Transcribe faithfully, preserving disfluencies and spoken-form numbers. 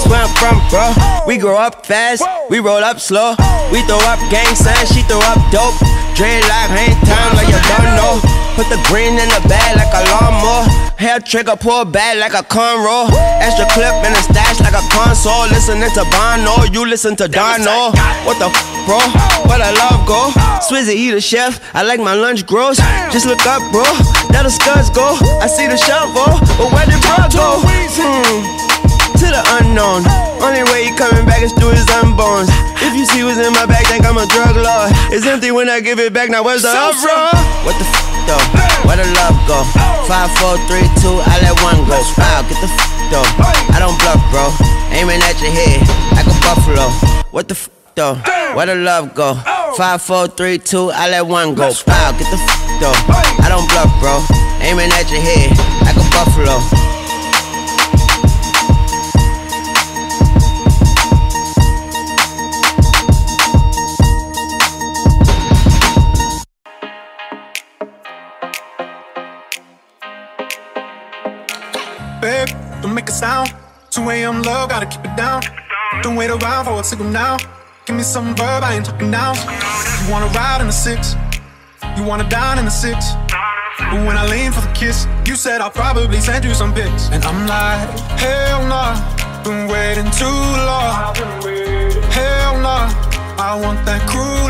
where I'm from, bro. We grow up fast, we roll up slow. We throw up gang signs, she throw up dope. Dreadlock, hang time like you don't know. Put the green in the bag like a lawnmower. Hair trigger, pull back like a cornrow. Extra clip in the stash like a console. Listening to Bono, you listen to Darno. What the f, bro? Where the love go? Swizzy, he the chef, I like my lunch gross. Just look up, bro, there the scuds go. I see the shovel, but where did bro go? Hmm, to the unknown. Only way he coming back is through his unbones. If you see what's in my bag, think I'm a drug lord. It's empty when I give it back, now where's the uproar? What the f though? Where the love go? Five, four, three, two, I let one go. Wow, get the f though. I don't bluff, bro. Aiming at your head like a buffalo. What the f though? Where the love go? Five, four, three, two, I let one go. Wow, get the f though. I don't bluff, bro. Aiming at your head like a buffalo. Babe, don't make a sound. two A M love, gotta keep it down. Don't wait around for a signal now. Give me some verb, I ain't talking now. You wanna ride in the six, you wanna dine in the six. But when I lean for the kiss, you said I'll probably send you some pics. And I'm like, hell nah, been waiting too long. Hell nah, I want that cruise